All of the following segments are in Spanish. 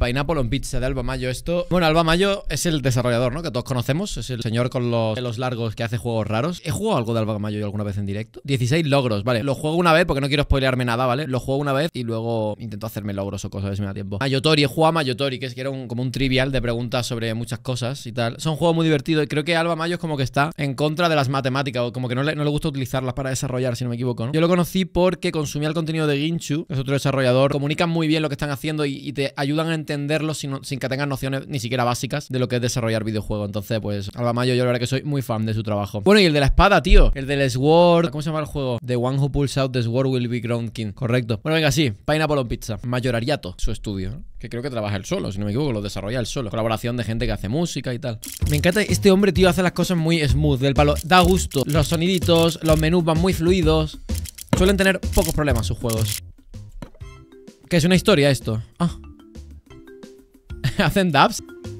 Pineapple on Pizza de Alba Mayo. Esto... Bueno, Alba Mayo es el desarrollador, ¿no? Que todos conocemos. Es el señor con los pelos largos que hace juegos raros. ¿He jugado algo de Alba Mayo yo alguna vez en directo? 16 logros, vale. Lo juego una vez porque no quiero spoilearme nada, ¿vale? Lo juego una vez y luego intento hacerme logros o cosas, a ver si me da tiempo. Mayotori, he jugado a Mayotori, que era como un trivial de preguntas sobre muchas cosas y tal. Es un juego muy divertido y creo que Alba Mayo es como que está en contra de las matemáticas, o como que no le gusta utilizarlas para desarrollar, si no me equivoco, ¿no? Yo lo conocí porque consumía el contenido de Ginchu, que es otro desarrollador. Comunican muy bien lo que están haciendo y te ayudan a entenderlo sin que tengas nociones ni siquiera básicas de lo que es desarrollar videojuegos. Entonces, pues, Alba Mayo, yo la verdad que soy muy fan de su trabajo. Bueno, y el de la espada, tío. El del Sword. ¿Cómo se llama el juego? The one who pulls out the sword will be crowned king. Correcto. Bueno, venga, sí. Pineapple on Pizza. Mayorariato, su estudio, ¿no? Que creo que trabaja él solo, si no me equivoco, lo desarrolla él solo. Colaboración de gente que hace música y tal. Me encanta este hombre, tío, hace las cosas muy smooth, del palo. Da gusto. Los soniditos, los menús van muy fluidos. Suelen tener pocos problemas sus juegos. ¿Qué es una historia esto? Ah. ¿Hacen dubs?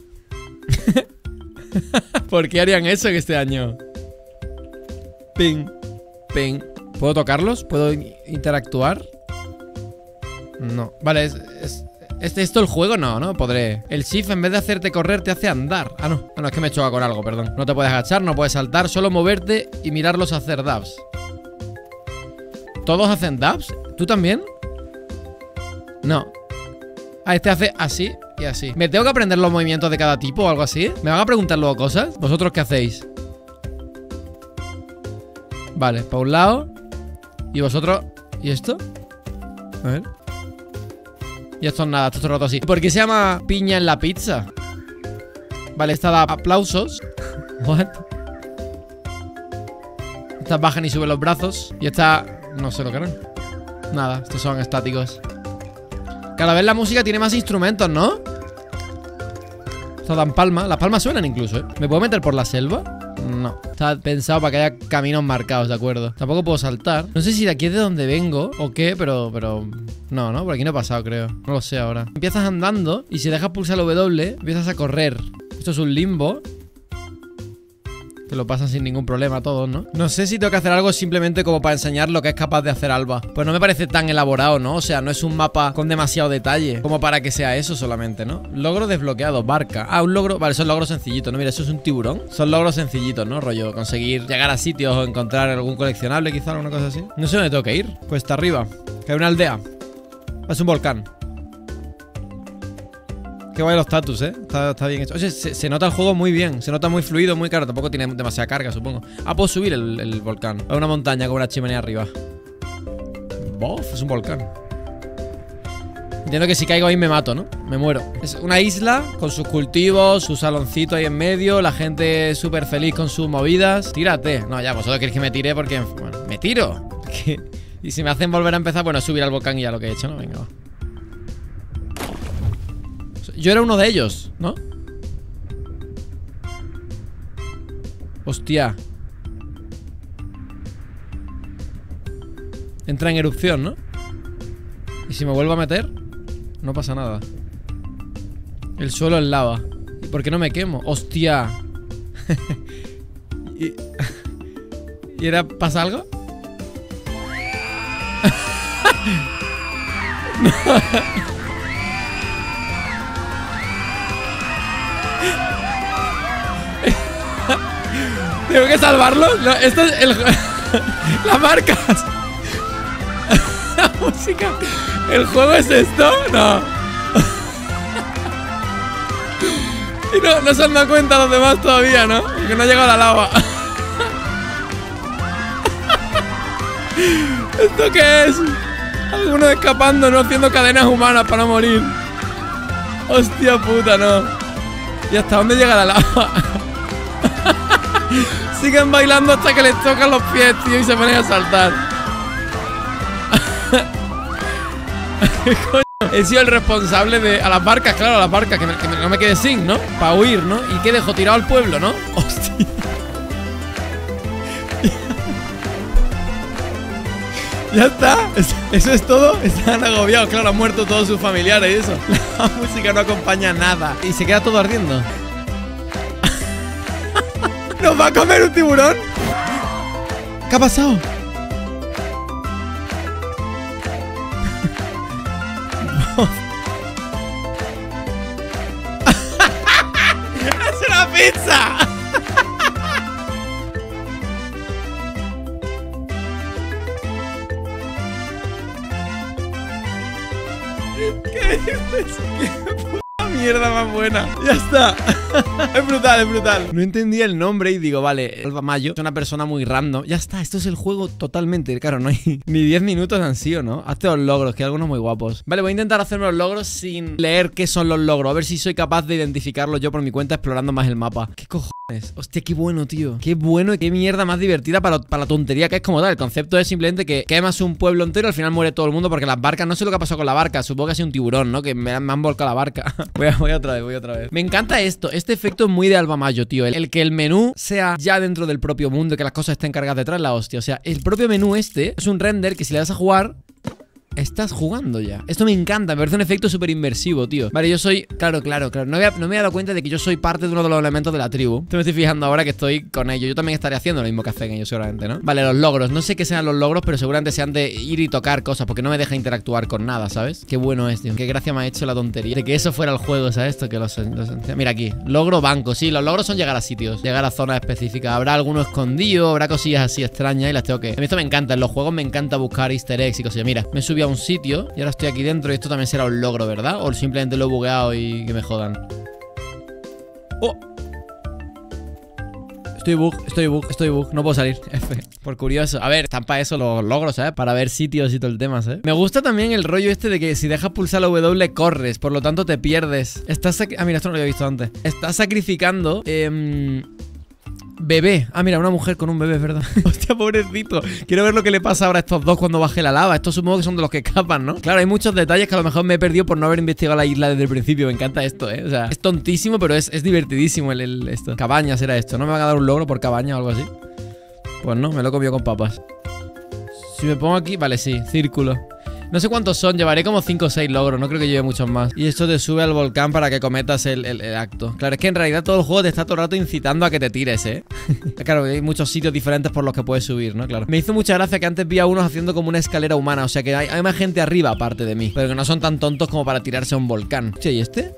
¿Por qué harían eso en este año? Ping, ping. ¿Puedo tocarlos? ¿Puedo interactuar? No. Vale, ¿es esto el juego? No, no podré. El shift en vez de hacerte correr te hace andar. Ah, no. Ah, no, es que me choca con algo, perdón. No te puedes agachar, no puedes saltar, solo moverte y mirarlos hacer dubs. ¿Todos hacen dubs? ¿Tú también? No. Ah, este hace así y así. ¿Me tengo que aprender los movimientos de cada tipo o algo así? ¿Me van a preguntar luego cosas? ¿Vosotros qué hacéis? Vale, para un lado. ¿Y vosotros? ¿Y esto? A ver. Y esto es nada, esto es todo el rato así. ¿Por qué se llama piña en la pizza? Vale, esta da aplausos. What? Estas bajan y suben los brazos. Y esta... no sé lo que eran. Nada, estos son estáticos. Cada vez la música tiene más instrumentos, ¿no? Estas dan palmas. Las palmas suenan incluso, ¿eh? ¿Me puedo meter por la selva? No. Está pensado para que haya caminos marcados, ¿de acuerdo? Tampoco puedo saltar. No sé si de aquí es de donde vengo o qué, pero... No, ¿no? Por aquí no he pasado, creo. No lo sé ahora. Empiezas andando y si dejas pulsar el W, empiezas a correr. Esto es un limbo. Que lo pasan sin ningún problema todos, ¿no? No sé si tengo que hacer algo simplemente como para enseñar lo que es capaz de hacer Alba. Pues no me parece tan elaborado, ¿no? O sea, no es un mapa con demasiado detalle como para que sea eso solamente, ¿no? Logro desbloqueado, barca. Ah, un logro... Vale, son logros sencillitos, ¿no? Mira, eso es un tiburón. Son logros sencillitos, ¿no? Rollo, conseguir llegar a sitios o encontrar algún coleccionable, quizá, alguna cosa así. No sé dónde tengo que ir. Cuesta arriba. Que hay una aldea. Es un volcán. Qué guay los status, está bien hecho. Oye, se nota el juego muy bien. Se nota muy fluido, muy caro. Tampoco tiene demasiada carga, supongo. Ah, puedo subir el volcán. A una montaña con una chimenea arriba. Bof, es un volcán. Entiendo que si caigo ahí me mato, ¿no? Me muero. Es una isla con sus cultivos, su saloncito ahí en medio. La gente súper feliz con sus movidas. Tírate. No, ya, vosotros queréis que me tire porque... Bueno, me tiro. Y si me hacen volver a empezar, bueno, subir al volcán y ya lo que he hecho, ¿no? Venga, va. Yo era uno de ellos, ¿no? Hostia. Entra en erupción, ¿no? Y si me vuelvo a meter, no pasa nada. El suelo es lava. ¿Y por qué no me quemo? ¡Hostia! ¿Y era... ¿pasa algo? ¿Tengo que salvarlo? No, esto es el... Las marcas. La música. ¿El juego es esto? No. Y no se han dado cuenta los demás todavía, ¿no? Porque no ha llegado la lava. ¿Esto qué es? Algunos escapando, no haciendo cadenas humanas para no morir. Hostia puta, no. ¿Y hasta dónde llega la lava? Siguen bailando hasta que les tocan los pies, tío, y se ponen a saltar. Coño, he sido el responsable de... A las barcas, claro, a las barcas, que no me quede sin, ¿no? Para huir, ¿no? ¿Y qué dejo? Tirado al pueblo, ¿no? Hostia. Ya está, eso es todo. Están agobiados, claro, han muerto todos sus familiares y eso. La música no acompaña nada. Y se queda todo ardiendo. ¿Nos va a comer un tiburón? ¿Qué ha pasado? pizza! ¿Qué dices? ¿Qué puta mierda más buena? Ya está. Es brutal, es brutal. No entendía el nombre y digo, vale, Alba Mayo es una persona muy random. Ya está, esto es el juego totalmente. Claro, no hay ni 10 minutos han sido, ¿no? Hazte los logros, que hay algunos muy guapos. Vale, voy a intentar hacerme los logros sin leer qué son los logros. A ver si soy capaz de identificarlos yo por mi cuenta explorando más el mapa. ¿Qué cojones? Hostia, qué bueno, tío. Qué bueno y qué mierda más divertida para la tontería que es como tal. El concepto es simplemente que quemas un pueblo entero y al final muere todo el mundo porque las barcas, no sé lo que ha pasado con la barca. Supongo que ha sido un tiburón, ¿no? Que me han volcado la barca. Voy otra vez. Me encanta esto. Este efecto es muy de Alba Mayo, tío. El que el menú sea ya dentro del propio mundo, que las cosas estén cargadas detrás, la hostia. O sea, el propio menú este es un render que si le das a jugar, estás jugando ya. Esto me encanta, me parece un efecto súper inmersivo, tío. Vale, yo soy... Claro. No me he dado cuenta de que yo soy parte de uno de los elementos de la tribu. Te me estoy fijando ahora que estoy con ellos. Yo también estaré haciendo lo mismo que hacen ellos seguramente, ¿no? Vale, los logros. No sé qué sean los logros, pero seguramente sean de ir y tocar cosas, porque no me deja interactuar con nada, ¿sabes? Qué bueno es, tío. Qué gracia me ha hecho la tontería de que eso fuera el juego, ¿sabes? Esto que Mira aquí. Logro banco. Sí, los logros son llegar a sitios, llegar a zonas específicas. Habrá alguno escondido, habrá cosillas así extrañas y las tengo que... A mí esto me encanta. En los juegos me encanta buscar easter eggs y cosillas. Mira, me subí a un sitio y ahora estoy aquí dentro y esto también será un logro, ¿verdad? O simplemente lo he bugueado y que me jodan. ¡Oh! Estoy bug. No puedo salir. F. Por curioso. A ver, están para eso los logros, ¿sabes? Para ver sitios y todo el tema, ¿sabes? Me gusta también el rollo este de que si dejas pulsar la W corres, por lo tanto te pierdes. Mira, esto no lo había visto antes. Estás sacrificando... Bebé. Ah, mira, una mujer con un bebé, es verdad. Hostia, pobrecito. Quiero ver lo que le pasa ahora a estos dos cuando baje la lava. Estos supongo que son de los que escapan, ¿no? Claro, hay muchos detalles que a lo mejor me he perdido por no haber investigado la isla desde el principio. Me encanta esto, ¿eh? O sea, es tontísimo, pero es divertidísimo esto. Cabañas era esto. ¿No me van a dar un logro por cabaña o algo así? Pues no, me lo he comido con papas. Si me pongo aquí... Vale, sí, círculo. No sé cuántos son, llevaré como 5 o 6 logros. No creo que lleve muchos más. Y esto te sube al volcán para que cometas el acto. Claro, es que en realidad todo el juego te está todo el rato incitando a que te tires, ¿eh? Claro, hay muchos sitios diferentes por los que puedes subir, ¿no? Claro. Me hizo mucha gracia que antes vi a unos haciendo como una escalera humana. O sea que hay más gente arriba aparte de mí, pero que no son tan tontos como para tirarse a un volcán. Che, ¿y este?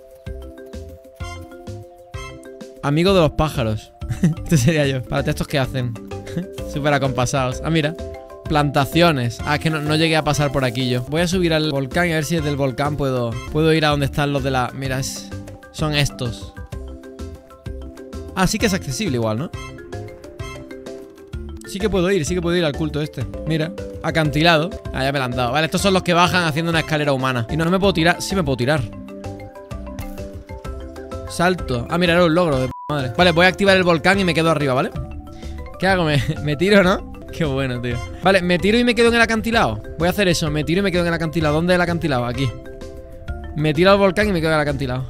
Amigo de los pájaros. Este sería yo. Para estos que hacen. Súper acompasados. Ah, mira. Plantaciones. Ah, es que no llegué a pasar por aquí yo. Voy a subir al volcán y a ver si desde el volcán puedo ir a donde están los de la... Mira, son estos. Ah, sí que es accesible igual, ¿no? Sí que puedo ir al culto este. Mira, acantilado. Ah, ya me lo han dado. Vale, estos son los que bajan haciendo una escalera humana. Y no me puedo tirar. Sí me puedo tirar. Salto. Ah, mira, era un logro de madre. Vale, voy a activar el volcán y me quedo arriba, ¿vale? ¿Qué hago? Me tiro, ¿no? Qué bueno, tío. Vale, me tiro y me quedo en el acantilado. Voy a hacer eso, me tiro y me quedo en el acantilado. ¿Dónde es el acantilado? Aquí. Me tiro al volcán y me quedo en el acantilado.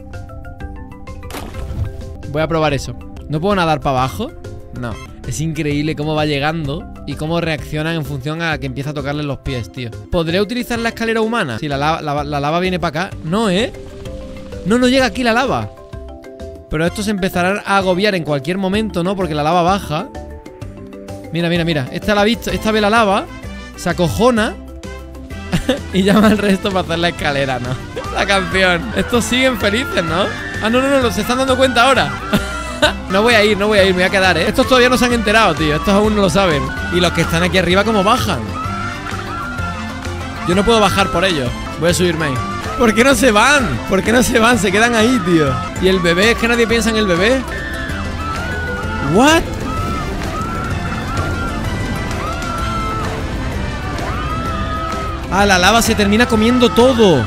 Voy a probar eso. ¿No puedo nadar para abajo? No. Es increíble cómo va llegando y cómo reaccionan en función a que empieza a tocarle los pies, tío. ¿Podré utilizar la escalera humana? Si la lava viene para acá. No, ¿eh? No llega aquí la lava. Pero estos empezarán a agobiar en cualquier momento, ¿no? Porque la lava baja. Mira. Esta la ha visto, esta ve la lava, se acojona y llama al resto para hacer la escalera, ¿no? La canción. Estos siguen felices, ¿no? Ah, no, se están dando cuenta ahora. No voy a ir, me voy a quedar, ¿eh? Estos todavía no se han enterado, tío. Estos aún no lo saben. Y los que están aquí arriba, ¿cómo bajan? Yo no puedo bajar por ellos. Voy a subirme ahí. ¿Por qué no se van? Se quedan ahí, tío. ¿Y el bebé? ¿Es que nadie piensa en el bebé? ¿What? Ah, la lava se termina comiendo todo.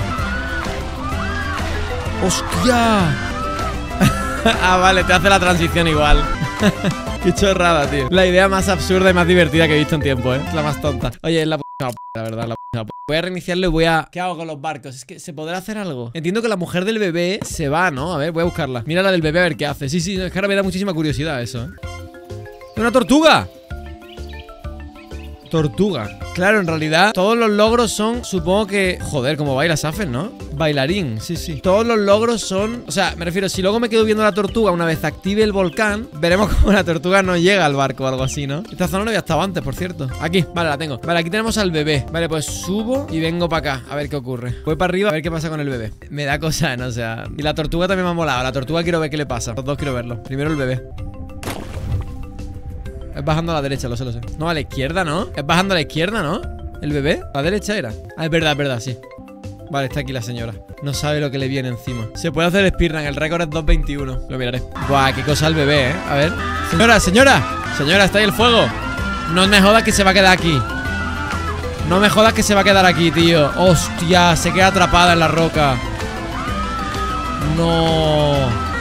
¡Hostia! Ah, vale, te hace la transición igual. Qué chorrada, tío. La idea más absurda y más divertida que he visto en tiempo, ¿eh? Es la más tonta. Oye, es la la verdad, Voy a reiniciarlo y ¿Qué hago con los barcos? Es que, ¿se podrá hacer algo? Entiendo que la mujer del bebé se va, ¿no? A ver, voy a buscarla. Mira la del bebé a ver qué hace. Sí, es que ahora me da muchísima curiosidad eso, ¿eh? ¡Una tortuga! Tortuga. Claro, en realidad todos los logros son, supongo que... Joder, como baila Safen, ¿no? Bailarín, sí, sí. Todos los logros son... O sea, me refiero, si luego me quedo viendo la tortuga una vez active el volcán, veremos cómo la tortuga no llega al barco o algo así, ¿no? Esta zona no había estado antes, por cierto. Aquí, vale, la tengo. Vale, aquí tenemos al bebé. Vale, pues subo y vengo para acá, a ver qué ocurre. Voy para arriba a ver qué pasa con el bebé. Me da cosa, ¿no? O sea... Y la tortuga también me ha molado. La tortuga quiero ver qué le pasa. Los dos quiero verlo. Primero el bebé. Es bajando a la derecha, lo sé, lo sé. No, a la izquierda, ¿no? Es bajando a la izquierda, ¿no? ¿El bebé? ¿A la derecha era? Ah, es verdad, sí. Vale, está aquí la señora. No sabe lo que le viene encima. Se puede hacer speedrun, el récord es 2:21. Lo miraré. Buah, qué cosa el bebé, ¿eh? A ver. Señora, señora. Señora, está ahí el fuego. No me jodas que se va a quedar aquí. No me jodas que se va a quedar aquí, tío. Hostia, se queda atrapada en la roca. No.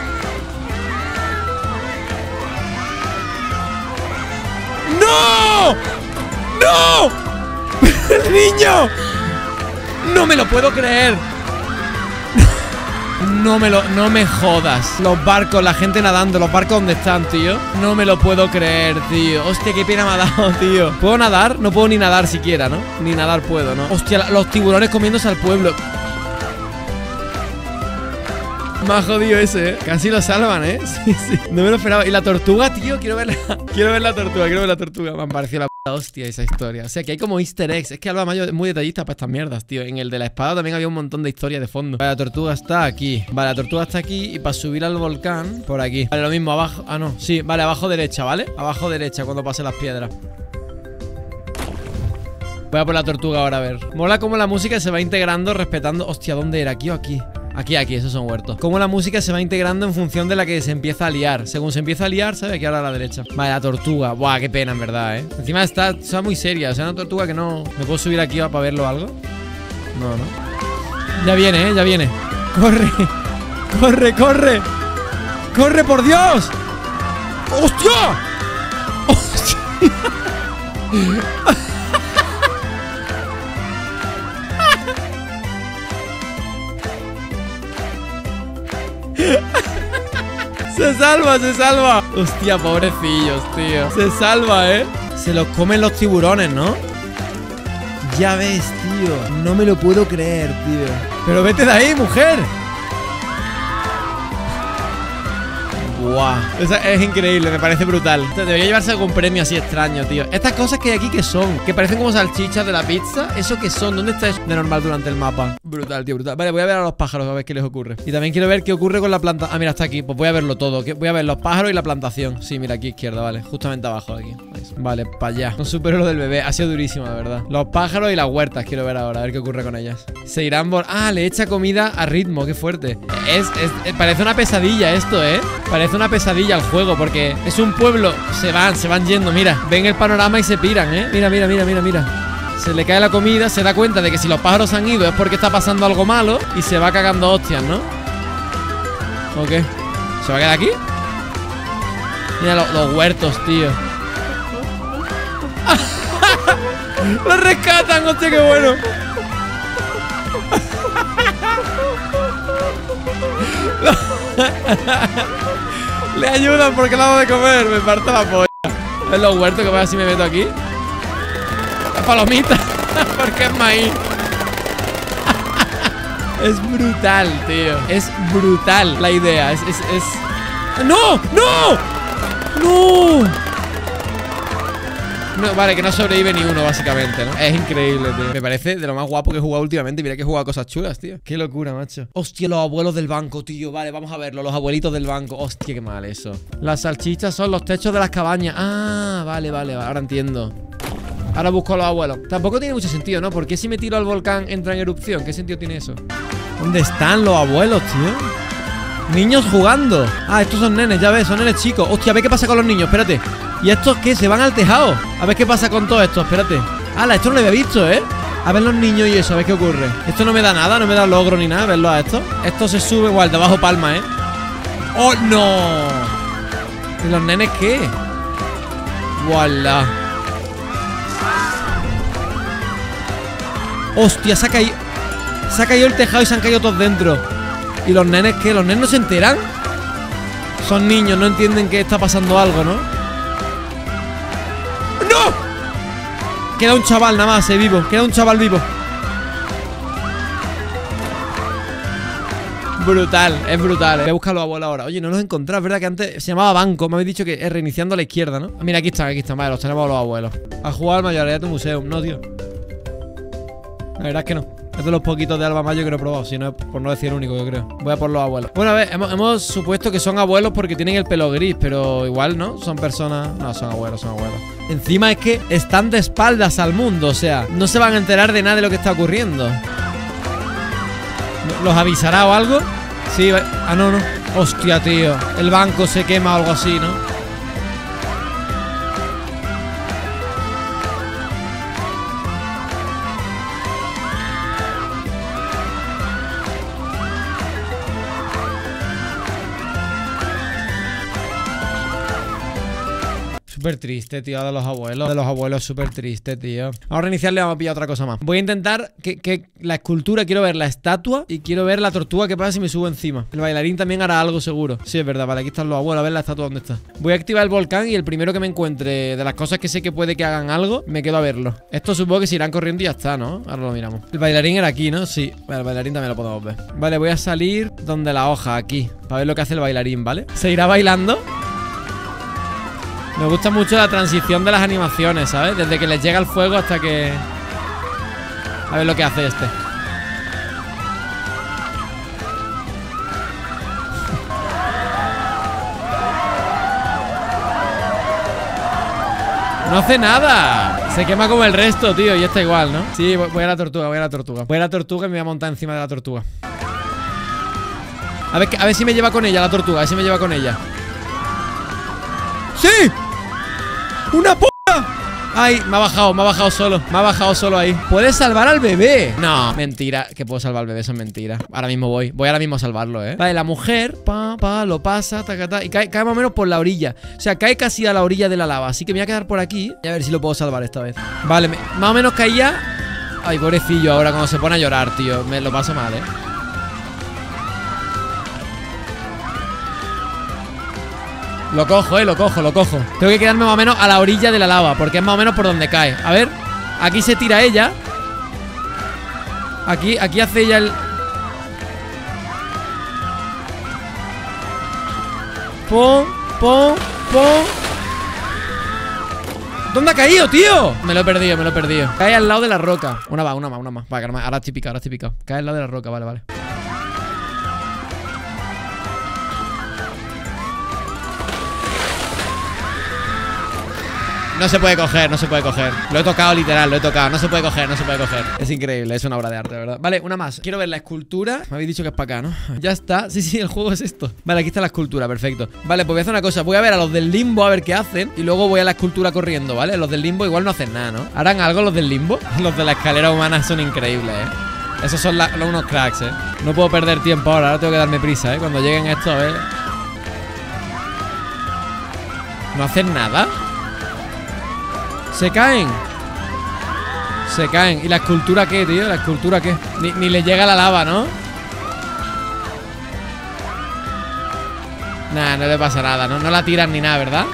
¡No! ¡No! ¡El niño! ¡No me lo puedo creer! No me jodas. Los barcos, la gente nadando, los barcos donde están, tío. No me lo puedo creer, tío. Hostia, qué pena me ha dado, tío. ¿Puedo nadar? No puedo ni nadar siquiera, ¿no? Ni nadar puedo, ¿no? Hostia, los tiburones comiéndose al pueblo. Me ha jodido ese, ¿eh? Casi lo salvan, ¿eh? Sí, sí. No me lo esperaba. Y la tortuga, tío, quiero ver la tortuga. Me han parecido la puta hostia esa historia. O sea, que hay como easter eggs. Es que Alba Mayo es muy detallista para estas mierdas, tío. En el de la espada también había un montón de historia de fondo. Vale, la tortuga está aquí. Vale, la tortuga está aquí. Y para subir al volcán, por aquí. Vale, lo mismo, abajo. Ah, no. Sí, vale, abajo derecha, ¿vale? Abajo derecha cuando pase las piedras. Voy a por la tortuga ahora, a ver. Mola cómo la música se va integrando respetando... Hostia, ¿dónde era? ¿Aquí o aquí? Aquí, esos son huertos. Cómo la música se va integrando en función de la que se empieza a liar. Según se empieza a liar, ¿sabes? Aquí ahora a la derecha. Vale, la tortuga. Buah, qué pena, en verdad, ¿eh? Encima está muy seria. O sea, una tortuga que no... ¿Me puedo subir aquí para verlo o algo? No, no. Ya viene, ¿eh? Ya viene. ¡Corre! ¡Corre, corre! ¡Corre, por Dios! ¡Hostia! ¡Hostia! Se salva, se salva. Hostia, pobrecillos, tío. Se salva, ¿eh? Se los comen los tiburones, ¿no? Ya ves, tío. No me lo puedo creer, tío. Pero vete de ahí, mujer. Buah. Es increíble, me parece brutal. Debería llevarse algún premio así extraño, tío. Estas cosas que hay aquí, ¿qué son? Que parecen como salchichas de la pizza. ¿Eso qué son? ¿Dónde está eso de normal durante el mapa? Brutal, tío, brutal. Vale, voy a ver a los pájaros a ver qué les ocurre. Y también quiero ver qué ocurre con la planta. Ah, mira, está aquí. Pues voy a verlo todo. Voy a ver los pájaros y la plantación. Sí, mira, aquí izquierda, vale. Justamente abajo de aquí. Vale, para allá. No supero lo del bebé. Ha sido durísimo, la verdad. Los pájaros y las huertas quiero ver ahora. A ver qué ocurre con ellas. Se irán por... Ah, le echa comida a ritmo. Qué fuerte. Parece una pesadilla esto, ¿eh? Parece una pesadilla el juego, porque es un pueblo. Se van yendo, mira. Ven el panorama y se piran, ¿eh? Mira. Se le cae la comida, se da cuenta de que si los pájaros han ido es porque está pasando algo malo y se va cagando hostias, ¿no? ¿O qué? ¿Se va a quedar aquí? Mira los huertos, tío. ¡Los rescatan! ¡Hostia, qué bueno! Le ayudan porque le hago de comer. Me parto la polla. ¿Ves los huertos que voy a ver si me meto aquí? Las palomitas. Porque es maíz. Es brutal, tío. Es brutal la idea. ¡No! ¡No! ¡No! No, vale, que no sobrevive ni uno, básicamente, ¿no? Es increíble, tío. Me parece de lo más guapo que he jugado últimamente. Mira que he jugado cosas chulas, tío. Qué locura, macho. Hostia, los abuelos del banco, tío. Vale, vamos a verlo. Los abuelitos del banco. Hostia, qué mal eso. Las salchichas son los techos de las cabañas. Ah, vale. Ahora entiendo. Ahora busco a los abuelos. Tampoco tiene mucho sentido, ¿no? Porque si me tiro al volcán entra en erupción. ¿Qué sentido tiene eso? ¿Dónde están los abuelos, tío? Niños jugando. Ah, estos son nenes, ya ves, son nenes chicos. Hostia, a ver qué pasa con los niños, espérate. ¿Y estos qué? Se van al tejado. A ver qué pasa con todo esto, espérate. ¡Hala! Esto no lo había visto, ¿eh? A ver los niños y eso, a ver qué ocurre. Esto no me da nada, no me da logro ni nada, verlo a esto. Esto se sube igual, de abajo palma, ¿eh? ¡Oh, no! ¿Y los nenes qué? ¡Voilà! ¡Hostia! Se ha caído el tejado y se han caído todos dentro. ¿Y los nenes qué? ¿Los nenes no se enteran? Son niños, no entienden que está pasando algo, ¿no? ¡No! Queda un chaval nada más, vivo. Queda un chaval vivo. Brutal, es brutal. Voy a buscar a los abuelos ahora. Oye, no los he encontrado, es verdad que antes se llamaba banco. Me habéis dicho que es reiniciando a la izquierda, ¿no? Mira, aquí están, vale, los tenemos a los abuelos. A jugar al Mayoría de Museo. No, tío. La verdad es que no. Es de los poquitos de Alba Mayo que no he probado. Si no, por no decir el único, yo creo. Voy a por los abuelos. Bueno, a ver, hemos supuesto que son abuelos porque tienen el pelo gris, pero igual, ¿no? Son personas... No, son abuelos, son abuelos. Encima es que están de espaldas al mundo. O sea, no se van a enterar de nada de lo que está ocurriendo. ¿Los avisará o algo? Sí, ah, no, no. Hostia, tío. El banco se quema o algo así, ¿no? Súper triste, tío, de los abuelos. De los abuelos, súper triste, tío. Vamos a reiniciarle, vamos a pillar otra cosa más. Voy a intentar que la escultura, quiero ver la estatua y quiero ver la tortuga. ¿Qué pasa si me subo encima? El bailarín también hará algo seguro. Sí, es verdad, vale, aquí están los abuelos. A ver la estatua dónde está. Voy a activar el volcán y el primero que me encuentre de las cosas que sé que puede que hagan algo, me quedo a verlo. Esto supongo que se irán corriendo y ya está, ¿no? Ahora lo miramos. El bailarín era aquí, ¿no? Sí, vale, el bailarín también lo podemos ver. Vale, voy a salir donde la hoja, aquí, para ver lo que hace el bailarín, ¿vale? ¿Se irá bailando? Me gusta mucho la transición de las animaciones, ¿sabes? Desde que les llega el fuego hasta que... A ver lo que hace este. No hace nada. Se quema como el resto, tío. Y está igual, ¿no? Sí, voy a la tortuga, voy a la tortuga. Voy a la tortuga y me voy a montar encima de la tortuga. A ver si me lleva con ella la tortuga. A ver si me lleva con ella. ¡Sí! ¡Una p***! Ay, me ha bajado solo. Me ha bajado solo ahí. ¿Puedes salvar al bebé? No, mentira. Que puedo salvar al bebé, eso es mentira. Ahora mismo voy ahora mismo a salvarlo, Vale, la mujer, lo pasa, taca, y cae más o menos por la orilla. O sea, cae casi a la orilla de la lava. Así que me voy a quedar por aquí y a ver si lo puedo salvar esta vez. Vale, más o menos caía. Ay, pobrecillo, ahora cuando se pone a llorar, tío. Me lo paso mal, Lo cojo, lo cojo. Tengo que quedarme más o menos a la orilla de la lava, porque es más o menos por donde cae. A ver, aquí se tira ella. Aquí hace ella el... Pum. ¿Dónde ha caído, tío? Me lo he perdido. Cae al lado de la roca. Una más. Vale, ahora estoy picado. Cae al lado de la roca, vale. No se puede coger. Lo he tocado, literal, No se puede coger. Es increíble, es una obra de arte, ¿verdad? Vale, una más. Quiero ver la escultura. Me habéis dicho que es para acá, ¿no? Ya está. Sí, el juego es esto. Vale, aquí está la escultura, perfecto. Vale, pues voy a hacer una cosa. Voy a ver a los del limbo a ver qué hacen. Y luego voy a la escultura corriendo, ¿vale? Los del limbo igual no hacen nada, ¿no? ¿Harán algo los del limbo? Los de la escalera humana son increíbles, Esos son unos cracks, No puedo perder tiempo ahora tengo que darme prisa, Cuando lleguen estos, a ver. ¿No hacen nada? Se caen. ¿Y la escultura qué, tío? ¿La escultura qué? Ni le llega la lava, ¿no? Nah, no le pasa nada, ¿no? No la tiran ni nada, ¿verdad?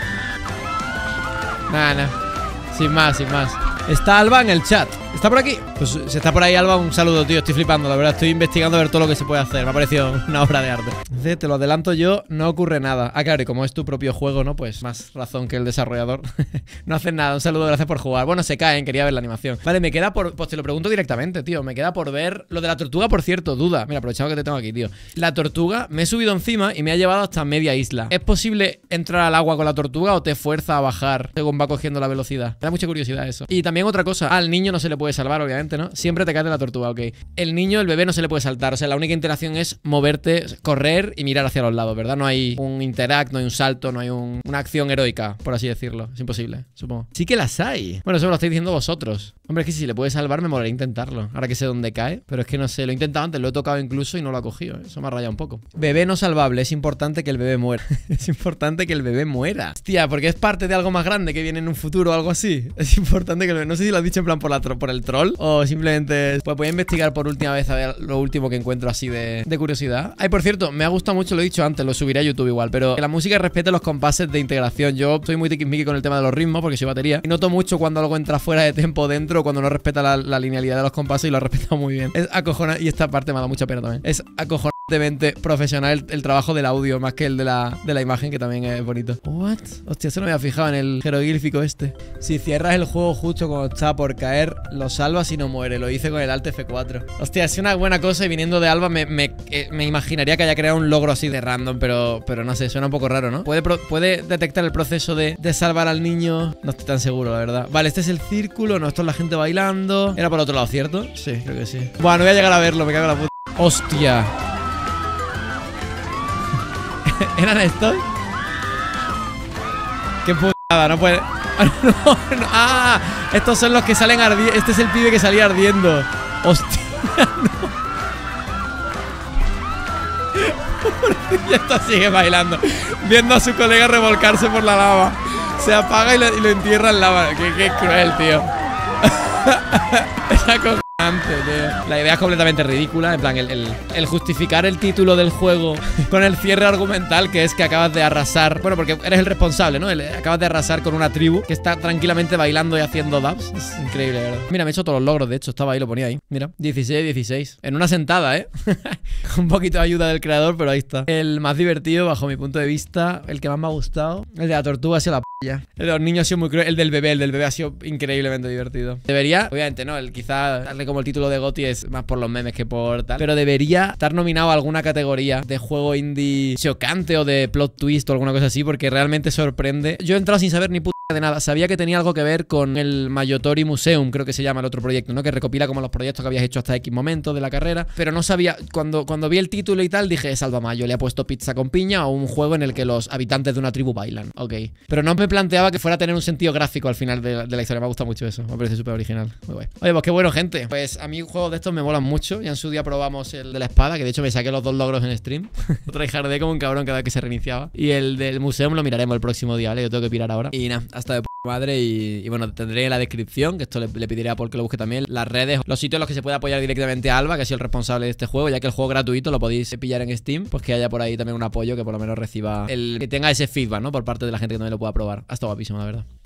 Nah. Sin más. Está Alba en el chat. ¿Está por aquí? Pues si está por ahí Alba, un saludo, tío. Estoy flipando, la verdad. Estoy investigando a ver todo lo que se puede hacer. Me ha parecido una obra de arte. Entonces, te lo adelanto yo, no ocurre nada. Ah, claro, y como es tu propio juego, ¿no? Pues más razón que el desarrollador. No hacen nada. Un saludo, gracias por jugar. Bueno, se caen, quería ver la animación. Vale, me queda por... Pues te lo pregunto directamente, tío. Me queda por ver lo de la tortuga, por cierto, duda. Mira, aprovechando que te tengo aquí, tío. La tortuga, me he subido encima y me ha llevado hasta media isla. ¿Es posible entrar al agua con la tortuga o te fuerza a bajar según va cogiendo la velocidad? Me da mucha curiosidad eso. Y también otra cosa. Al niño no se le puede salvar, obviamente, ¿no? Siempre te cae de la tortuga, ok. El niño, el bebé no se le puede saltar. O sea, la única interacción es moverte, correr y mirar hacia los lados, ¿verdad? No hay un interact, no hay un salto, no hay una acción heroica, por así decirlo. Es imposible, supongo. Sí que las hay. Bueno, eso me lo estáis diciendo vosotros. Hombre, es que si le puede salvar me molaría intentarlo. Ahora que sé dónde cae. Pero es que no sé, lo he intentado antes, lo he tocado incluso y no lo ha cogido. Eso me ha rayado un poco. Bebé no salvable, es importante que el bebé muera. Es importante que el bebé muera. Hostia, porque es parte de algo más grande que viene en un futuro o algo así. Es importante que el bebé... No sé si lo has dicho en plan por el troll o o simplemente pues voy a investigar por última vez a ver lo último que encuentro así de curiosidad. Ay, por cierto, me ha gustado mucho, lo he dicho antes, lo subiré a YouTube igual, pero que la música respete los compases de integración. Yo soy muy tiquismiqui con el tema de los ritmos porque soy batería y noto mucho cuando algo entra fuera de tempo dentro, cuando no respeta la linealidad de los compases, y lo ha respetado muy bien. Es acojonante, y esta parte me ha dado mucha pena también. Es acojonantemente profesional el trabajo del audio más que el de la imagen, que también es bonito. What? Hostia, eso no me había fijado en el jeroglífico este. Si cierras el juego justo cuando está por caer, lo salvas y no muere. Lo hice con el Alt F4. Hostia, es una buena cosa, y viniendo de Alba me imaginaría que haya creado un logro así de random, pero no sé, suena un poco raro, ¿no? ¿Puede detectar el proceso de salvar al niño? No estoy tan seguro, la verdad. Vale, este es el círculo, no, esto es la gente bailando. Era por otro lado, ¿cierto? Sí, creo que sí. Bueno, no voy a llegar a verlo, me cago en la puta. Hostia. ¿Eran estos? Qué putada, no puede... no. Ah, estos son los que salen ardiendo. Este es el pibe que salía ardiendo. Hostia, no. Y esto sigue bailando, viendo a su colega revolcarse por la lava. Se apaga y lo entierra en lava. Qué cruel, tío. Es acojonante, tío. La idea es completamente ridícula. En plan, el justificar el título del juego con el cierre argumental, que es que acabas de arrasar. Bueno, porque eres el responsable, ¿no? Acabas de arrasar con una tribu que está tranquilamente bailando y haciendo dabs. Es increíble, ¿verdad? Mira, me he hecho todos los logros, de hecho. Estaba ahí, lo ponía ahí. Mira, 16. En una sentada, ¿eh? Un poquito de ayuda del creador, pero ahí está. El más divertido, bajo mi punto de vista, el que más me ha gustado. El de la tortuga ha sido la p***. El de los niños ha sido muy cruel. El del bebé ha sido increíblemente divertido. Debería, obviamente, ¿no? Quizá darle como el título de GOTY es más por los memes que por tal, pero debería estar nominado a alguna categoría de juego indie chocante o de plot twist o alguna cosa así, porque realmente sorprende. Yo he entrado sin saber ni puta de nada. Sabía que tenía algo que ver con el Mayotori Museum, creo que se llama el otro proyecto, ¿no? Que recopila como los proyectos que habías hecho hasta X momento de la carrera, pero no sabía, cuando vi el título y tal, dije, es Alba Mayo, le ha puesto pizza con piña o un juego en el que los habitantes de una tribu bailan. Ok. Pero no me planteaba que fuera a tener un sentido gráfico al final de la historia. Me gusta mucho eso, me parece súper original. Muy guay. Oye, pues qué bueno, gente. Pues a mí juegos de estos me molan mucho. Ya en su día probamos el de la espada, que de hecho me saqué los 2 logros en stream. Tryhardé como un cabrón cada vez que se reiniciaba. Y el del museo lo miraremos el próximo día, ¿vale? Yo tengo que pirar ahora. Y nada, hasta de madre. Y bueno, tendré en la descripción, que esto le pediré a Paul que lo busque también, las redes, los sitios en los que se puede apoyar directamente a Alba, que ha sido el responsable de este juego, ya que el juego gratuito lo podéis pillar en Steam, pues que haya por ahí también un apoyo, que por lo menos reciba que tenga ese feedback, ¿no? Por parte de la gente que también lo pueda probar. Ha estado guapísimo, la verdad.